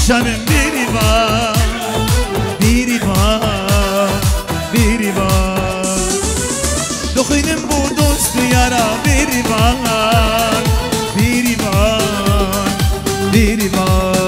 perişanım birivan birivan birivan Dokuyunum bu dostu yara birivan birivan birivan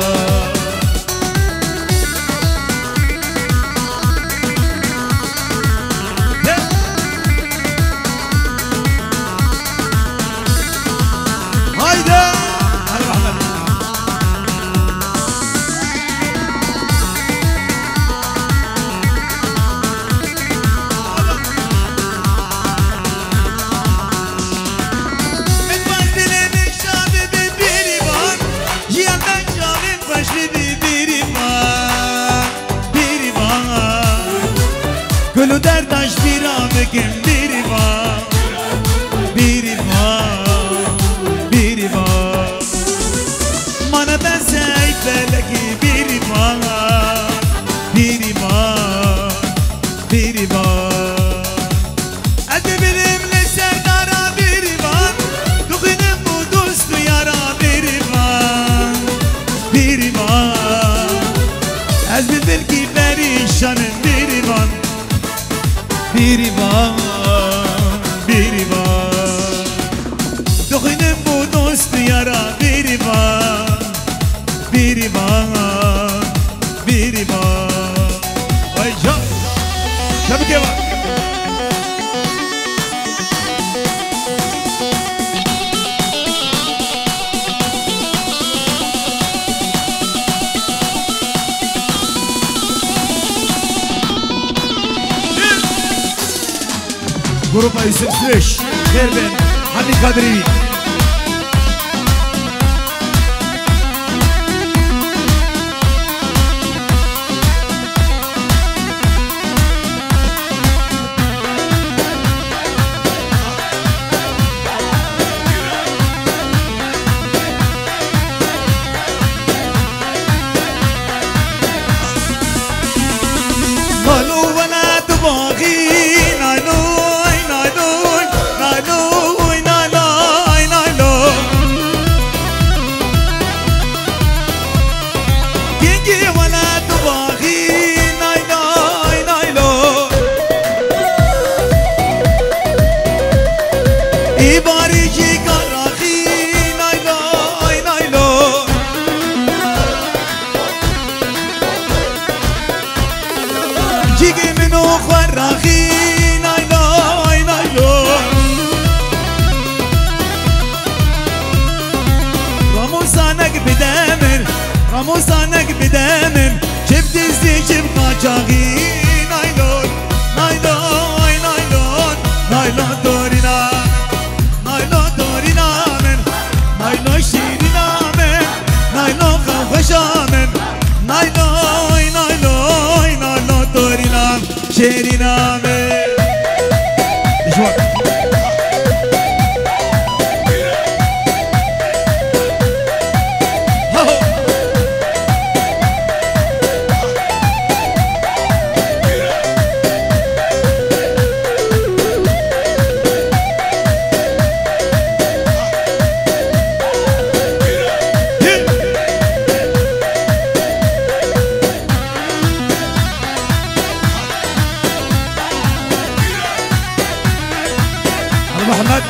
Gülü derdaş bir amegim biri var biri var biri var Mana ben seyfeleki biri var biri var biri var Hadi benimle serdara biri var Dokuyunum bu dostu yara biri var biri var Az bir belki perişanım biri var biri var, biri var Dokuyunum bu dostu yara biri var biri var, biri var Vay can, şabike var Grupa Yusuf Süreş, Kerben, Hamid Kadri Malu ve la tubagin alo Ramusanek bidemin Çip dizdi çip kaçağı Naylon, naylon, naylon Naylon dorina Naylon dorina men Naylon şirina men Naylon kavgaşa men Naylon, naylon, naylon dorina Şirina men Düşman محمد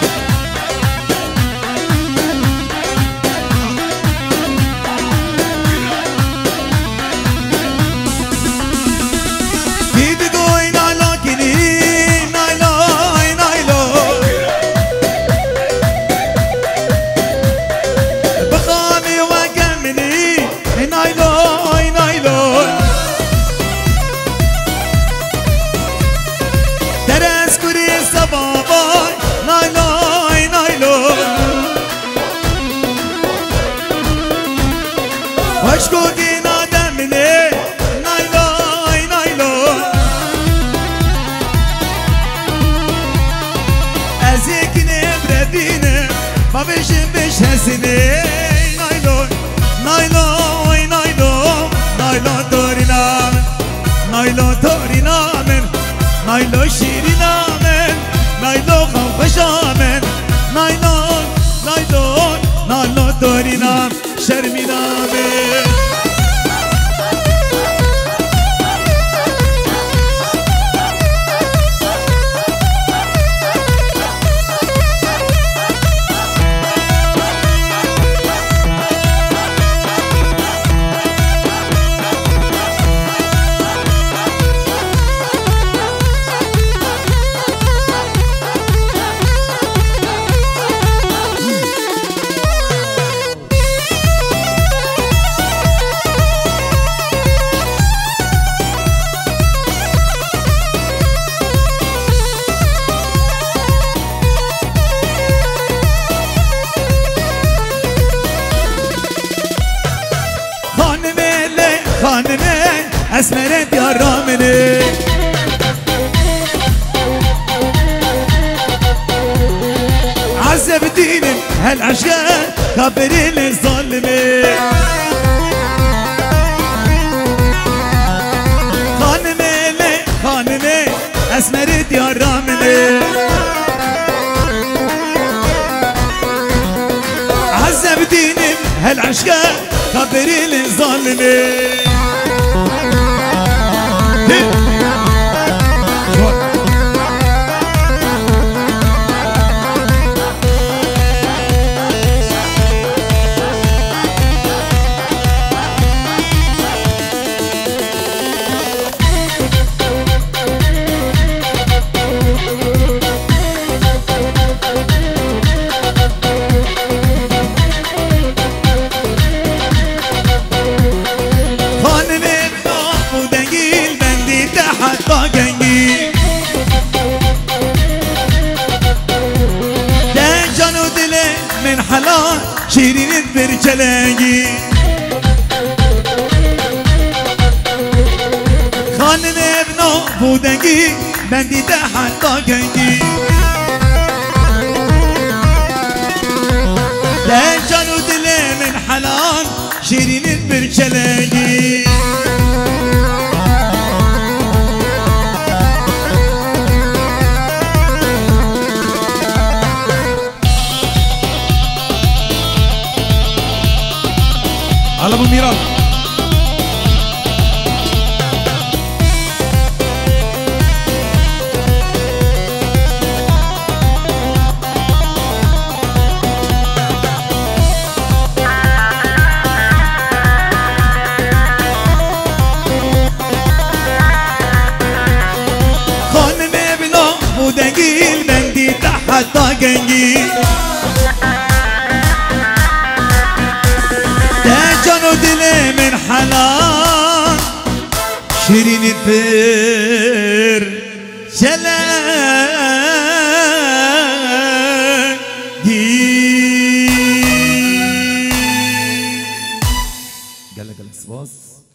Gidi goy naylo gidi naylo naylo Bakami ve gemini naylo naylo Teres kuri sababa Naylon, naylon Aşko din ademine Naylon, naylon Ezekine bredine Babişin beşesine Naylon, naylon, naylon Naylon dorina Naylon dorina men Naylon şirina men Naylon kavgaşa men Naylon, naylon, naylon dorina Şermina men اسمرت يا رامني عذب دين هالعشقان كبرين الظلمي خانمي اسمرت يا رامني عذب دين هالعشقان كبرين الظلمي من حلال شيرين برجلاني خانم ابنو بودنگی من دیده حتی گنگی در جان و دل من حلال شیرین برجلاني على ابو الميرال خانم ابنو بودنگی المندی تحت گنگی دل من حلال شيرين الفر جلاجي قال لك الاسباس